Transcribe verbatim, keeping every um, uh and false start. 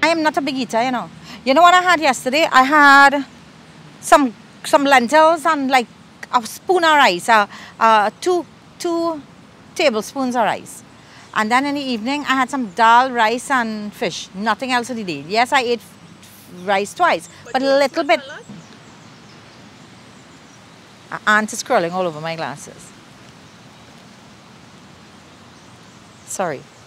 am not a big eater, you know. You know what I had yesterday? I had some some lentils and like a spoon of rice, uh, uh, two two tablespoons of rice. And then in the evening, I had some dal, rice and fish. Nothing else for the day. Yes, I ate rice twice, but, but a little bit. An ant is crawling all over my glasses. Sorry.